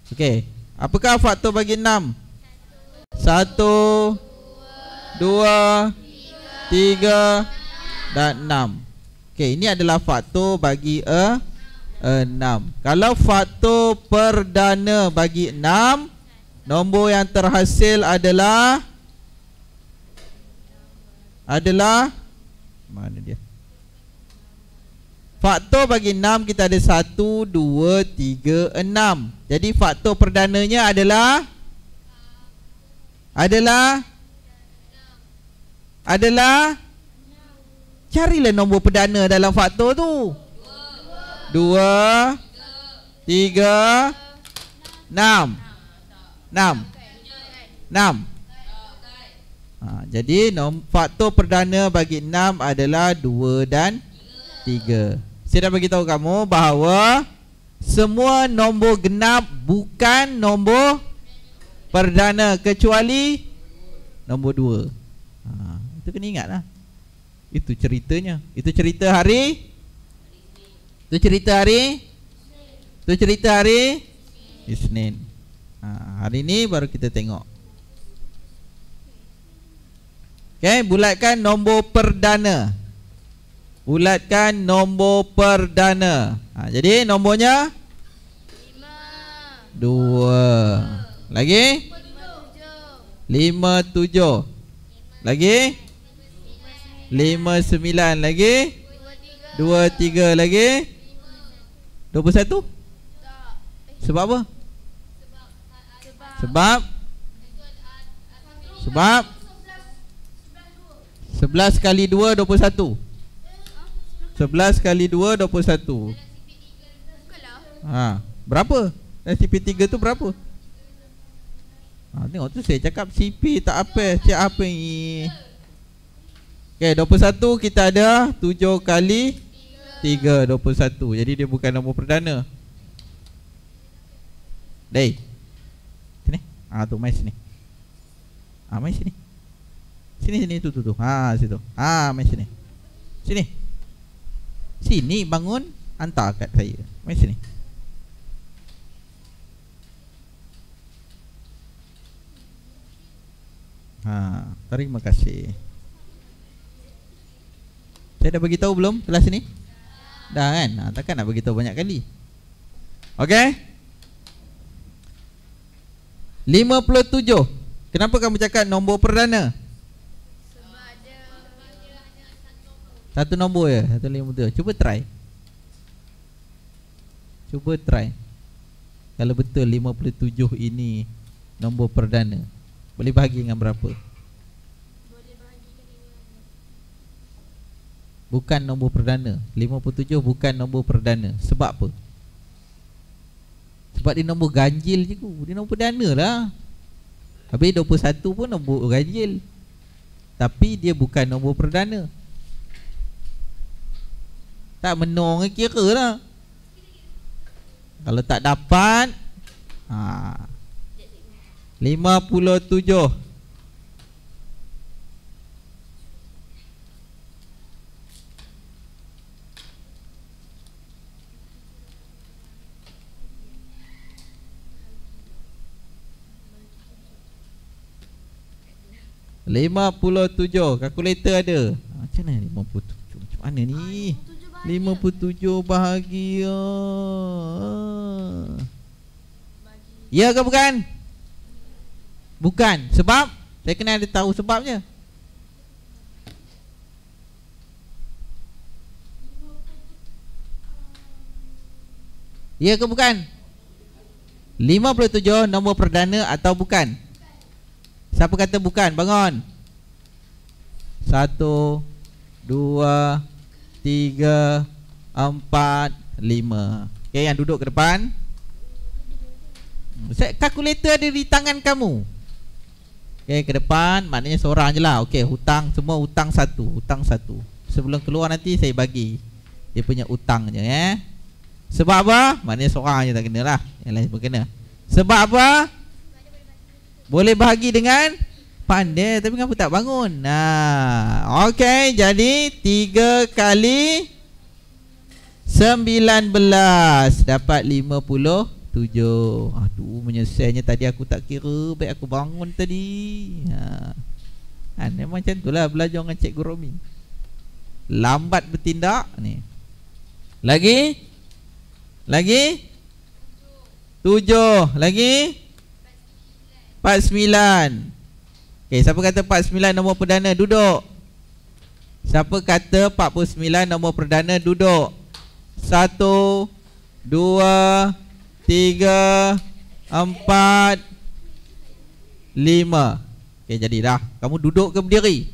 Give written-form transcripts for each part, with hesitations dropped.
Okey. Apakah faktor bagi 6? 1, 2, 3 dan 6. Okey, ini adalah faktor bagi 6. Kalau faktor perdana bagi 6, nombor yang terhasil adalah mana dia? Faktor bagi 6 kita ada 1, 2, 3, 6. Jadi faktor perdananya adalah carilah nombor perdana dalam faktor tu. 2, 3, 6. 6. Jadi faktor perdana bagi 6 adalah 2 dan 3. Saya dah bagi tahu kamu bahawa semua nombor genap bukan nombor perdana kecuali nombor 2. Itu kena ingatlah. Itu ceritanya. Itu cerita hari Isnin. Hari ni baru kita tengok. Okey, bulatkan nombor perdana. Jadi nombornya 2. Lagi 57. Lagi 59. Lagi 23. Lagi 21. Sebab apa? Sebab 11 kali 2 21. 11 kali 2 21. Berapa? Dan CP3 tu berapa? Tengok tu saya cakap CP tak apa. Cik apa ni? Okay, 21 kita ada 7 kali 3 21. Jadi dia bukan nombor perdana. Dai. Sini. Tu mai sini. Mai sini. Sini tu. Situ. Mai sini. Sini bangun, hantar kat saya. Mai sini. Terima kasih. Saya dah bagi tahu belum kelas ni? Dah kan? Takkan nak bagi tahu banyak kali. Okey? 57. Kenapa kamu cakap nombor perdana? Sebab ada satu nombor je, 157. Cuba try. Kalau betul 57 ini nombor perdana, boleh bahagi dengan berapa? Bukan nombor perdana. 57 bukan nombor perdana. Sebab apa? Sebab dia nombor ganjil je ku. Dia nombor perdana lah. Habis 21 pun nombor ganjil, tapi dia bukan nombor perdana. Tak menong kira lah. Kalau tak dapat 57. Kalkulator ada. Macam mana 57? Macam mana ni? 57 bahagia. Ya ke bukan? Bukan. Sebab saya kena ada tahu sebabnya. Ya ke bukan? 57 nombor perdana atau bukan? Siapa kata bukan? Bangun. 1, 2, 3, 4, 5. Okay, yang duduk ke depan. Kalkulator ada di tangan kamu. Okay, ke depan. Maknanya seorang je lah. Okay, hutang. Semua hutang satu. Sebelum keluar nanti saya bagi dia punya hutang je. Sebab apa? Maknanya seorang je tak kena lah. Yang lain pun kena. Sebab apa? Boleh bahagi dengan pandai. Tapi kenapa tak bangun? Okey, jadi 3 kali 19 dapat 57. 7. Aduh, menyesalnya tadi aku tak kira. Baik aku bangun tadi. Memang macam itulah belajar dengan Cikgu Romi. Lambat bertindak ni. Lagi 7. Lagi 49. Okay, siapa kata 49 nombor perdana? Duduk. Siapa kata 49 nombor perdana? Duduk. 1, 2, 3, 4, 5. Okay, jadi dah. Kamu duduk ke berdiri?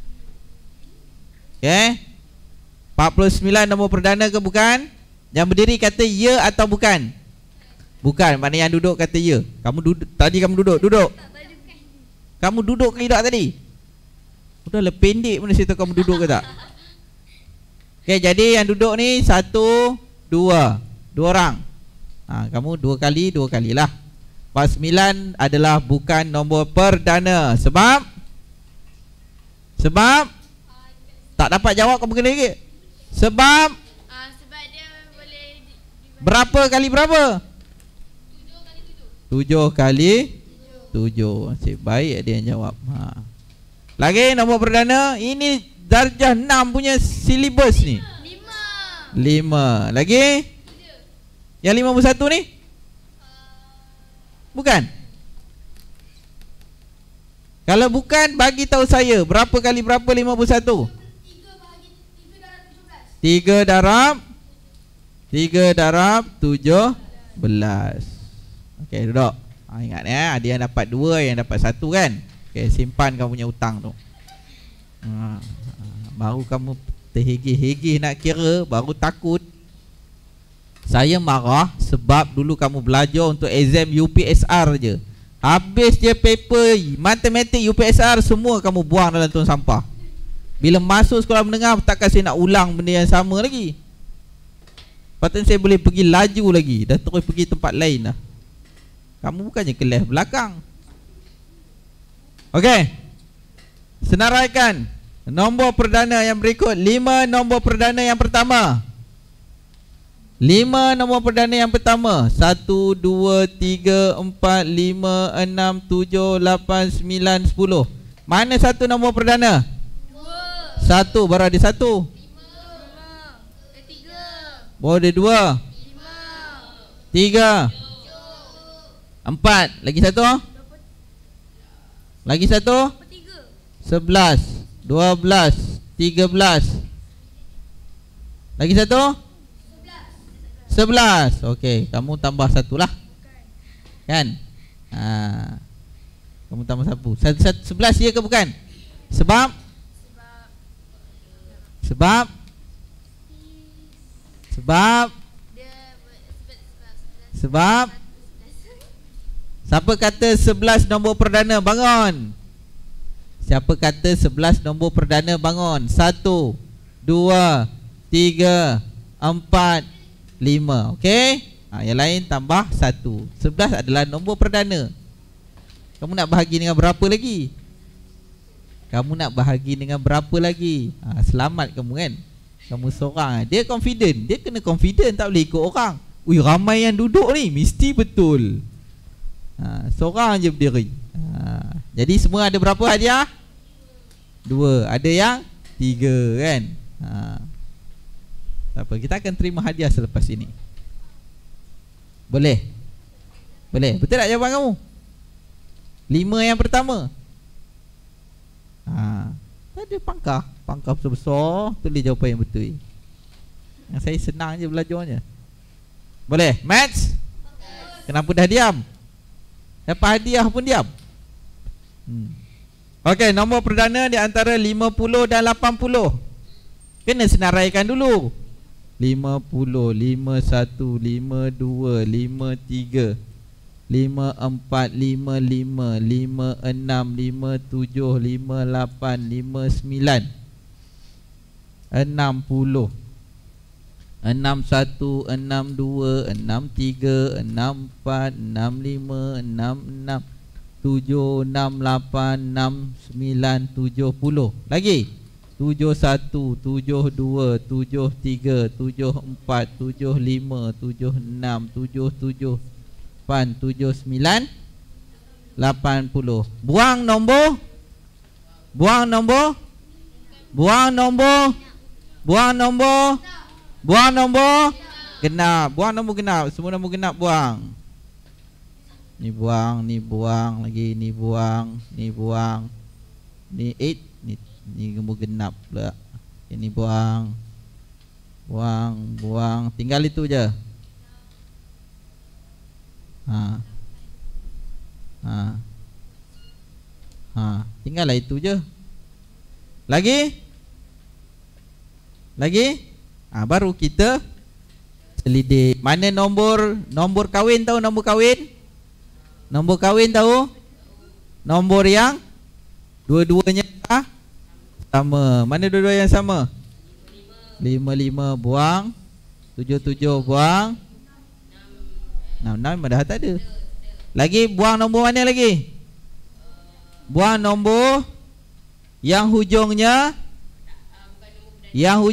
Okay, 49 nombor perdana ke bukan? Yang berdiri kata ya atau bukan? Bukan, mana yang duduk kata ya. Kamu duduk, tadi kamu duduk. Kamu duduk ke tidak tadi? Udahlah pendek mana cerita kamu duduk ke tak? Okay, jadi yang duduk ni 1, 2. 2 orang. Kamu 2 kali lah. 49 adalah bukan nombor perdana. Sebab tak dapat jawab, kamu kena lagi. Sebab dia boleh berapa kali berapa? 7 kali 7. Asyik baik dia yang jawab. Lagi nombor perdana. Ini darjah 6 punya silibus ni. 5. Lagi 3. Yang 51 ni? Bukan. Kalau bukan, bagi tahu saya berapa kali berapa 51? 3 darab 17. Okey, duduk. Ingat ya, ada yang dapat 2, yang dapat 1 kan. Okey, simpan kamu punya hutang tu. Baru kamu terhegih-hegih nak kira, baru takut. Saya marah sebab dulu kamu belajar untuk exam UPSR je. Habis je paper matematik UPSR, semua kamu buang dalam tong sampah. Bila masuk sekolah menengah, tak kasi nak ulang benda yang sama lagi. Patutnya saya boleh pergi laju lagi, dah terus pergi tempat lain dah. Kamu bukannya kelas belakang. Okey, senaraikan nombor perdana yang berikut. 5 nombor perdana yang pertama. 5 nombor perdana yang pertama. 1, 2, 3, 4, 5, 6, 7, 8, 9, 10. Mana satu nombor perdana? 1. Baru ada 1. 5. 3. Baru ada 2. 5. 3. 4. Lagi 1. Lagi 1. 11. 12. 13. Lagi 1. 11. Okey, kamu tambah 1 lah. Kan? Kamu tambah 1. 11 ya ke bukan? Sebab siapa kata 11 nombor perdana? Bangun. Siapa kata 11 nombor perdana? Bangun. 1, 2, 3, 4, 5. Okey. Yang lain tambah 1. 11 adalah nombor perdana. Kamu nak bahagi dengan berapa lagi? Selamat kamu kan. Kamu seorang. Dia confident. Dia kena confident, tak boleh ikut orang. Ui, ramai yang duduk ni, mesti betul. Seorang je berdiri. Jadi semua ada berapa hadiah? 2. Ada yang 3 kan. Tak apa, kita akan terima hadiah selepas ini. Boleh? Betul tak jawapan kamu? 5 yang pertama. Ada pangkah besar-besar, tulis jawapan yang betul. Yang saya senang je belajarnya. Boleh? Maths? Kenapa dah diam? Dapat hadiah pun diam. Okey, nombor perdana di antara 50 dan 80. Kena senaraikan dulu. 50, 51, 52, 53, 54, 55, 56, 57, 58, 59, 60, 61, 62, 63, 64, 65, 66, 7, 68, 69, 70. Lagi 71, 72, 73, 74, 75, 76, 77, 8, 7, 9, 80. Buang nombor. Buang nombor. Buang nombor. Buang nombor. Buang nombor genap. Buang nombor genap. Semua nombor genap buang. Ni buang, ni buang lagi, ni buang, ni buang. Ni 8, ni nombor genap pula. Ini buang. Buang, buang. Tinggal itu je. Tinggallah itu je. Lagi? Lagi? Baru kita selidik. Mana nombor kahwin, tahu nombor kahwin? Nombor kahwin tahu? Nombor yang dua-duanya sama. Mana dua-dua yang sama? 5 buang. 7 buang. 6 dah tak ada. Lagi buang nombor mana lagi? Buang nombor yang hujungnya Yang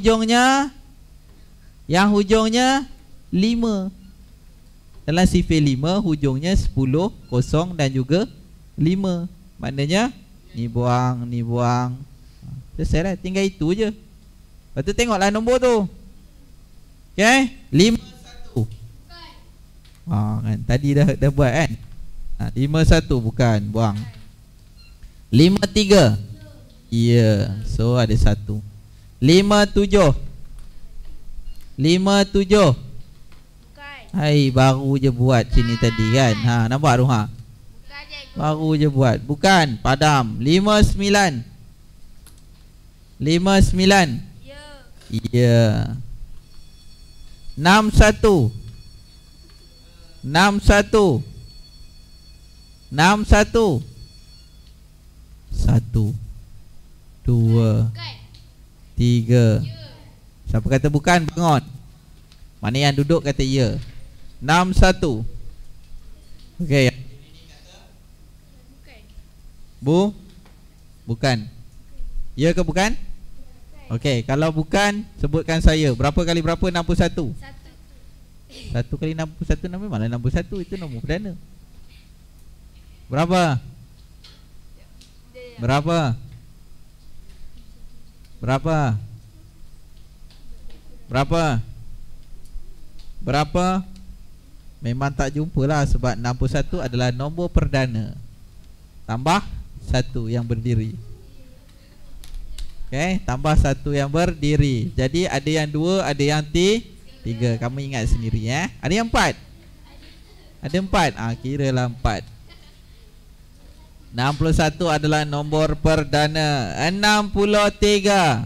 hujungnya 5. Dalam sifir 5 hujungnya 10, kosong dan juga 5. Maknanya ni buang, ni buang. Selesai lah, tinggal itu je. Lepas tu tengoklah nombor tu. Okay, 5, 1. Kan tadi dah buat kan. 5, 1 bukan, buang. 5, 3. Ya, so ada 1. 5, 7. 5, 7. Hai, baru je buat sini tadi kan. Nampak tu baru je buat. Bukan, padam. 5, 9. 5, 9. Ya. 6, 1. 6, 1. 6, 1. 1, 2, 3. Siapa kata bukan, bangun. Mana yang duduk kata ya. 6, 1. Okey. Bukan. Ya ke bukan? Okey, kalau bukan sebutkan saya. Berapa kali berapa 61? 1 kali 61 memanglah 61. Itu nombor perdana. Berapa? Berapa? Berapa? Berapa? Berapa? Memang tak jumpa lah. Sebab 61 adalah nombor perdana. Tambah 1 yang berdiri. Okay, tambah 1 yang berdiri. Jadi ada yang 2, ada yang 3. Kamu ingat sendiri Ada yang 4? Ada 4? Kiralah 4. 61 adalah nombor perdana. 63.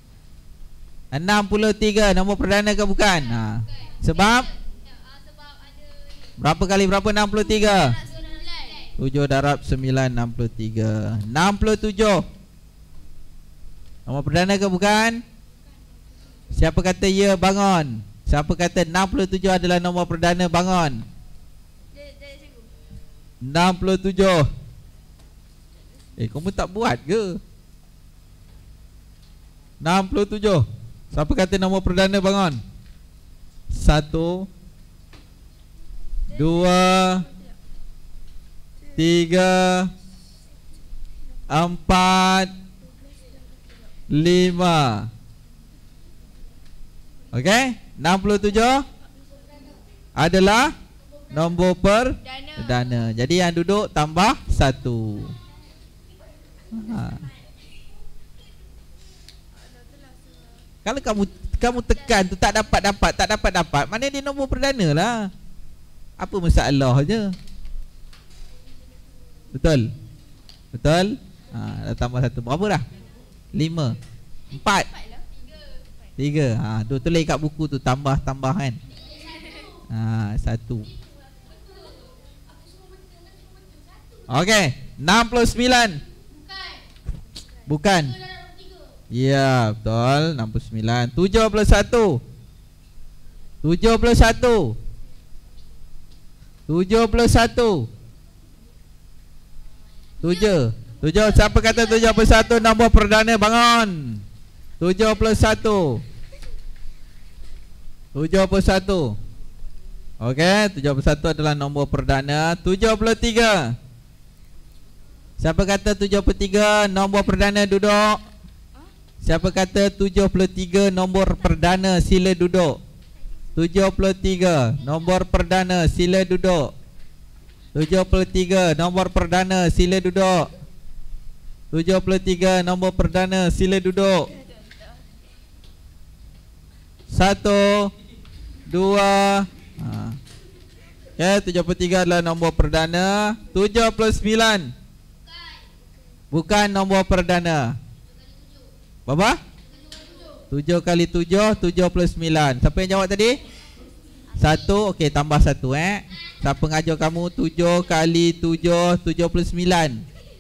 63 nombor perdana ke bukan? Sebab berapa kali berapa 63? 7 darab 9, 63. 67 nombor perdana ke bukan? Siapa kata ya, bangun. Siapa kata 67 adalah nombor perdana, bangun. 67. Kamu tak buat ke? 67. Siapa kata nombor perdana, bangun. 1, 2, 3, 4, 5. Okey, 67 adalah nombor perdana. Jadi yang duduk tambah 1. Kalau kamu tekan tu tak dapat, mana dia nombor perdana lah. Apa masalah je. Betul? Betul? Dah tambah 1. Berapa dah? 5, 4, 3. Tu tulis kat buku tu, tambah kan. 1. Okey, 69. Bukan. Ya, betul. 69. 71. 71. 71. 7. Siapa kata 71 nombor perdana, bangun. 71. 71. Okey, 71 adalah nombor perdana. 73. Siapa kata 73 nombor perdana duduk? Siapa kata 73 nombor perdana sila duduk? 73 nombor perdana sila duduk. 73 nombor perdana sila duduk. 73 nombor perdana sila duduk. 1 2 Ya, 73 adalah nombor perdana. 79 bukan nombor perdana. Berapa? 7 kali 7 79. Siapa yang jawab tadi? 1. Okey, tambah 1 Siapa ngajar kamu 7 kali 7 79.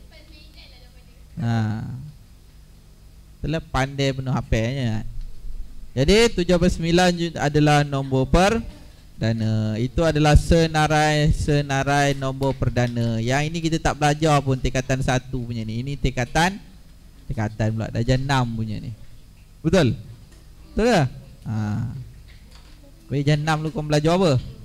Telah pandai penuh hafalnya. Jadi 79 adalah nombor perdana. Itu adalah senarai nombor perdana. Yang ini kita tak belajar pun tingkatan 1 punya ni. Ini tingkatan pula darjah 6 punya ni. Betul? Betul ke? Darjah 6 lu kau belajar apa?